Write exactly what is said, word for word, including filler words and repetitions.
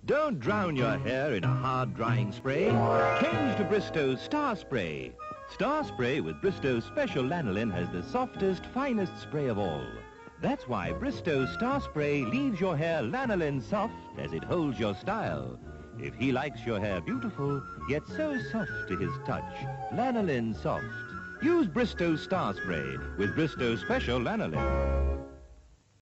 Don't drown your hair in a hard-drying spray. Change to Bristow's Star Spray. Star Spray with Bristow's special lanolin has the softest, finest spray of all. That's why Bristow's Star Spray leaves your hair lanolin soft as it holds your style. If he likes your hair beautiful, yet so soft to his touch, lanolin soft. Use Bristow's Star Spray with Bristow's special lanolin.